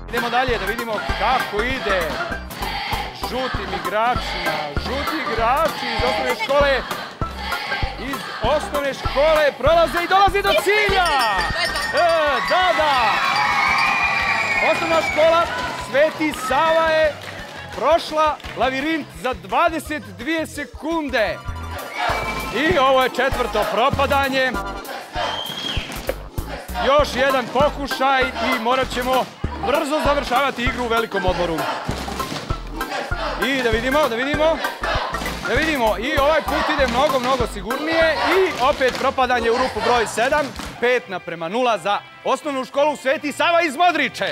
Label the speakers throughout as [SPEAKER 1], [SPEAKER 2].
[SPEAKER 1] Idemo dalje da vidimo kako ide žutim igračima. Žuti igrači iz osnovne škole prolaze i dolaze do cilja. Da. Osnovna škola Sveti Sava je prošla lavirint za 22 sekunde. I ovo je četvrto propadanje. Još jedan pokušaj i morat ćemo brzo završavati igru u velikom odmoru. I da vidimo. I ovaj put ide mnogo sigurnije. I opet propadanje u rupu broj 7. 5:0 za osnovnu školu Sveti Sava iz Modriče.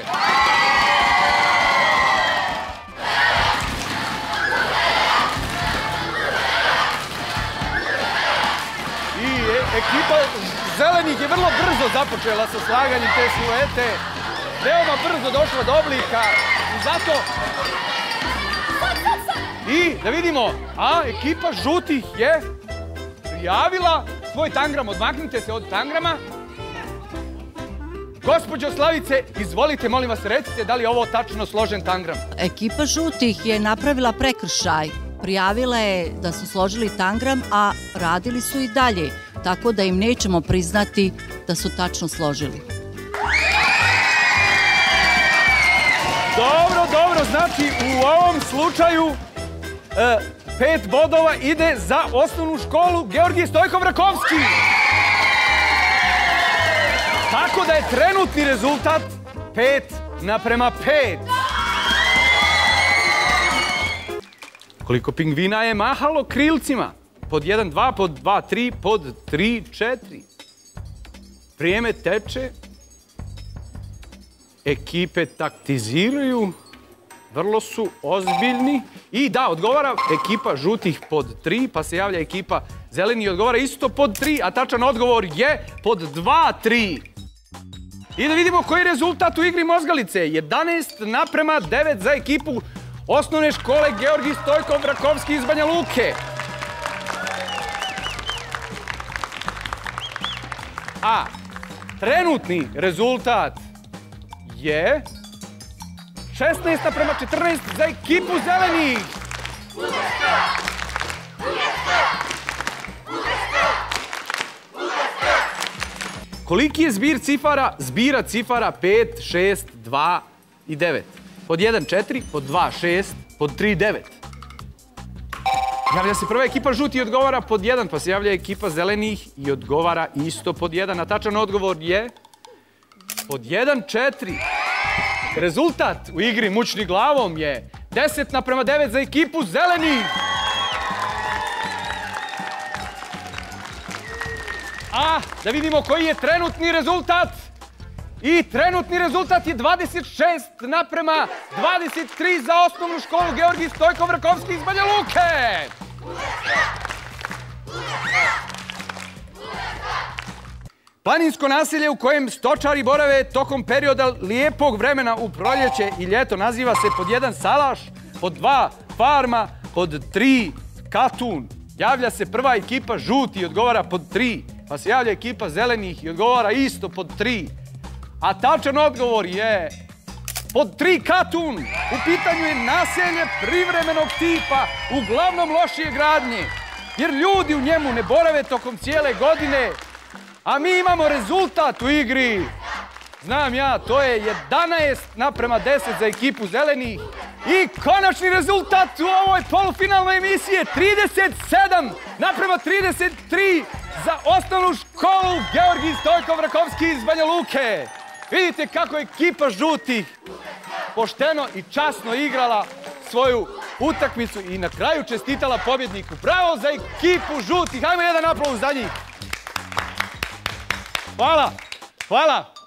[SPEAKER 1] I ekipa zelenih je vrlo brzo započela sa slaganjem te siluete. Veoma brzo došla do oblika i zato... I da vidimo, a ekipa žutih je prijavila svoj tangram. Odmaknite se od tangrama. Gospođo Slavice, izvolite, molim vas, recite da li je ovo tačno složen tangram.
[SPEAKER 2] Ekipa žutih je napravila prekršaj. Prijavila je da su složili tangram, a radili su i dalje. Tako da im nećemo priznati da su tačno složili.
[SPEAKER 1] Dobro, znači u ovom slučaju 5 bodova ide za osnovnu školu Georgije Stojkov-Rakovski. Tako da je trenutni rezultat 5:5. Koliko pingvina je mahalo krilcima? Pod 1, 2, pod 2, 3, pod 3, 4. Vrijeme teče. Ekipe taktiziraju. Vrlo su ozbiljni. I da, odgovara ekipa žutih pod 3, pa se javlja ekipa zeleni i odgovara isto pod 3, a tačan odgovor je pod 2, 3. I da vidimo koji je rezultat u igri Mozgalice. 11:9 za ekipu osnovne škole Georgij Stojkov-Rakovski iz Banja Luke. A trenutni rezultat je 16:14 za ekipu zelenih. Koliki je zbir cifara? Zbira cifara 5, 6, 2 i 9. Pod 1, 4, pod 2, 6, pod 3, 9. Javlja se prva ekipa žuti i odgovara pod 1, pa se javlja ekipa zelenih i odgovara isto pod 1. A tačan odgovor je pod 1, 4. Rezultat u igri mućni glavom je 10:9 za ekipu zelenih. A da vidimo koji je trenutni rezultat. I trenutni rezultat je 26:23 za osnovnu školu Georgij Stojkov-Rakovski iz Banja Luke. Planinsko naselje u kojem stočari borave tokom perioda lijepog vremena u proljeće i ljeto naziva se pod 1 Salaš, pod 2 Farma, pod 3 Katun. Javlja se prva ekipa žuti i odgovara pod 3, pa se javlja ekipa zelenih i odgovara isto pod 3. A tačan odgovor je pod 3 Katun. U pitanju je naselje privremenog tipa, uglavnom lošije gradnje, jer ljudi u njemu ne borave tokom cijele godine. A mi imamo rezultat u igri. Znam ja, to je 11:10 za ekipu zelenih. I konačni rezultat u ovoj polufinalnoj emisiji je 37:33 za osnovnu školu Georgij Stojkov-Rakovski iz Banja Luke. Vidite kako je ekipa žutih pošteno i časno igrala svoju utakmicu i na kraju čestitala pobjedniku. Bravo za ekipu žutih. Hajmo jedan aplauz za njih. Hvala.